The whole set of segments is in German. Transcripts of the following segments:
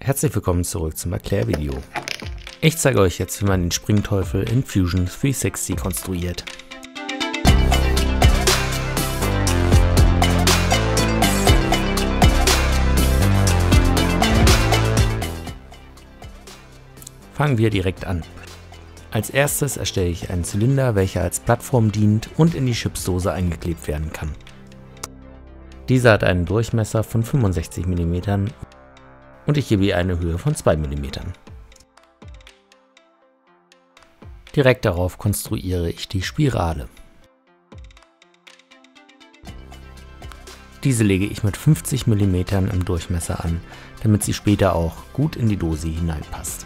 Herzlich willkommen zurück zum Erklärvideo. Ich zeige euch jetzt, wie man den Springteufel in Fusion 360 konstruiert. Fangen wir direkt an. Als erstes erstelle ich einen Zylinder, welcher als Plattform dient und in die Chipsdose eingeklebt werden kann. Dieser hat einen Durchmesser von 65 mm und ich gebe ihr eine Höhe von 2 mm. Direkt darauf konstruiere ich die Spirale. Diese lege ich mit 50 mm im Durchmesser an, damit sie später auch gut in die Dose hineinpasst.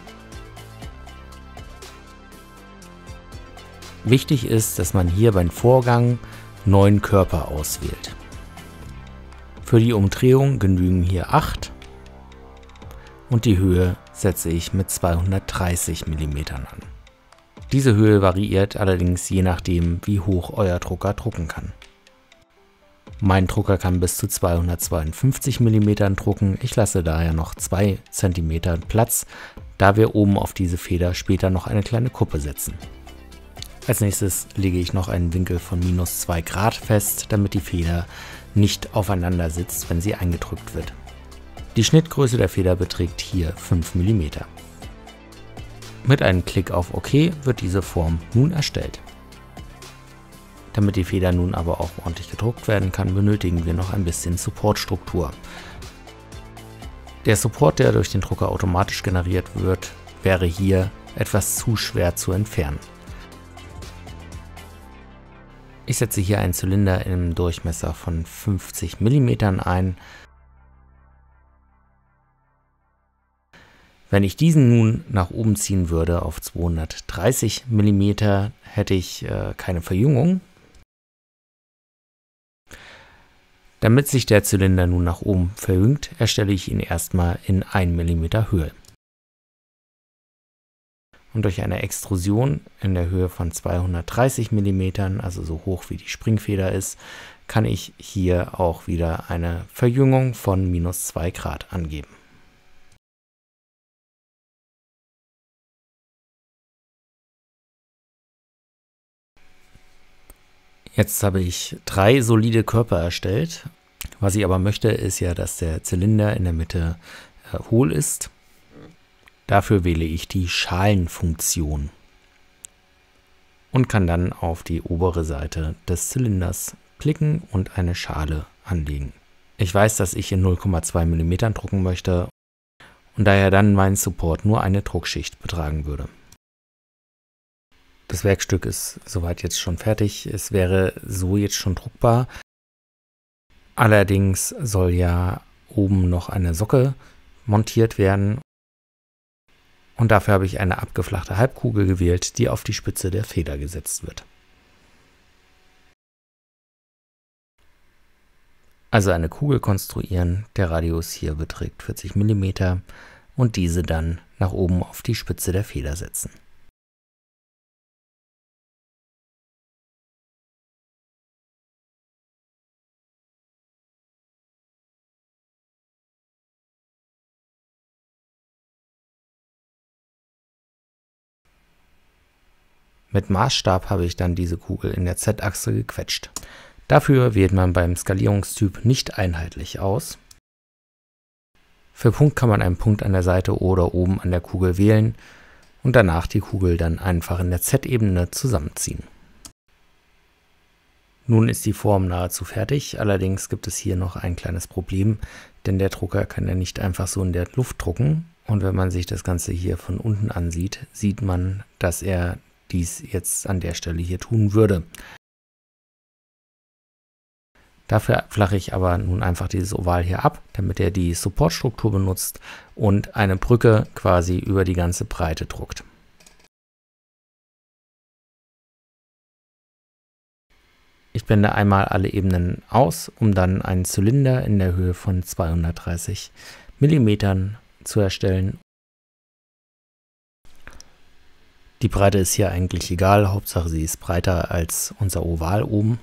Wichtig ist, dass man hier beim Vorgang 9 Körper auswählt. Für die Umdrehung genügen hier 8 und die Höhe setze ich mit 230 mm an. Diese Höhe variiert allerdings je nachdem, wie hoch euer Drucker drucken kann. Mein Drucker kann bis zu 252 mm drucken, ich lasse daher noch 2 cm Platz, da wir oben auf diese Feder später noch eine kleine Kuppe setzen. Als nächstes lege ich noch einen Winkel von -2 Grad fest, damit die Feder nicht aufeinander sitzt, wenn sie eingedrückt wird. Die Schnittgröße der Feder beträgt hier 5 mm. Mit einem Klick auf OK wird diese Form nun erstellt. Damit die Feder nun aber auch ordentlich gedruckt werden kann, benötigen wir noch ein bisschen Supportstruktur. Der Support, der durch den Drucker automatisch generiert wird, wäre hier etwas zu schwer zu entfernen. Ich setze hier einen Zylinder im Durchmesser von 50 mm ein. Wenn ich diesen nun nach oben ziehen würde auf 230 mm, hätte ich keine Verjüngung. Damit sich der Zylinder nun nach oben verjüngt, erstelle ich ihn erstmal in 1 mm Höhe. Und durch eine Extrusion in der Höhe von 230 mm, also so hoch wie die Springfeder ist, kann ich hier auch wieder eine Verjüngung von -2 Grad angeben. Jetzt habe ich 3 solide Körper erstellt. Was ich aber möchte, ist ja, dass der Zylinder in der Mitte hohl ist. Dafür wähle ich die Schalenfunktion und kann dann auf die obere Seite des Zylinders klicken und eine Schale anlegen. Ich weiß, dass ich in 0,2 mm drucken möchte und daher dann mein Support nur eine Druckschicht betragen würde. Das Werkstück ist soweit jetzt schon fertig. Es wäre so jetzt schon druckbar. Allerdings soll ja oben noch eine Socke montiert werden. Und dafür habe ich eine abgeflachte Halbkugel gewählt, die auf die Spitze der Feder gesetzt wird. Also eine Kugel konstruieren. Der Radius hier beträgt 40 mm und diese dann nach oben auf die Spitze der Feder setzen. Mit Maßstab habe ich dann diese Kugel in der Z-Achse gequetscht. Dafür wählt man beim Skalierungstyp nicht einheitlich aus. Für Punkt kann man einen Punkt an der Seite oder oben an der Kugel wählen und danach die Kugel dann einfach in der Z-Ebene zusammenziehen. Nun ist die Form nahezu fertig, allerdings gibt es hier noch ein kleines Problem, denn der Drucker kann ja nicht einfach so in der Luft drucken. Und wenn man sich das Ganze hier von unten ansieht, sieht man, dass er dies jetzt an der Stelle hier tun würde. Dafür flache ich aber nun einfach dieses Oval hier ab, damit er die Supportstruktur benutzt und eine Brücke quasi über die ganze Breite druckt. Ich blende einmal alle Ebenen aus, um dann einen Zylinder in der Höhe von 230 mm zu erstellen. Die Breite ist hier eigentlich egal, Hauptsache sie ist breiter als unser Oval oben.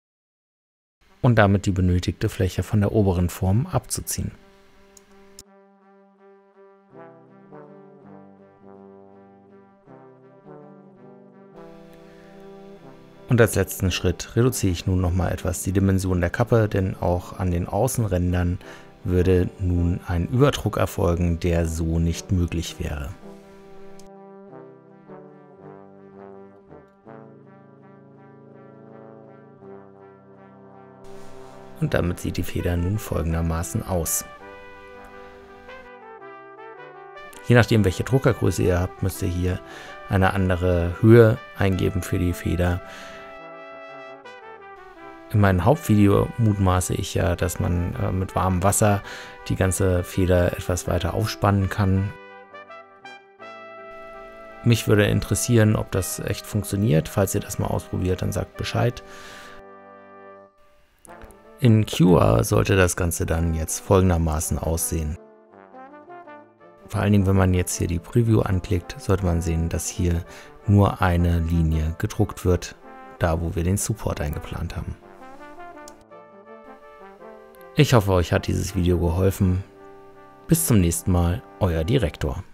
Und damit die benötigte Fläche von der oberen Form abzuziehen. Und als letzten Schritt reduziere ich nun nochmal etwas die Dimension der Kappe, denn auch an den Außenrändern würde nun ein Überdruck erfolgen, der so nicht möglich wäre. Und damit sieht die Feder nun folgendermaßen aus. Je nachdem, welche Druckergröße ihr habt, müsst ihr hier eine andere Höhe eingeben für die Feder. In meinem Hauptvideo mutmaße ich ja, dass man mit warmem Wasser die ganze Feder etwas weiter aufspannen kann. Mich würde interessieren, ob das echt funktioniert. Falls ihr das mal ausprobiert, dann sagt Bescheid. In Cure sollte das Ganze dann jetzt folgendermaßen aussehen. Vor allen Dingen, wenn man jetzt hier die Preview anklickt, sollte man sehen, dass hier nur eine Linie gedruckt wird, da wo wir den Support eingeplant haben. Ich hoffe, euch hat dieses Video geholfen. Bis zum nächsten Mal, euer Direktor.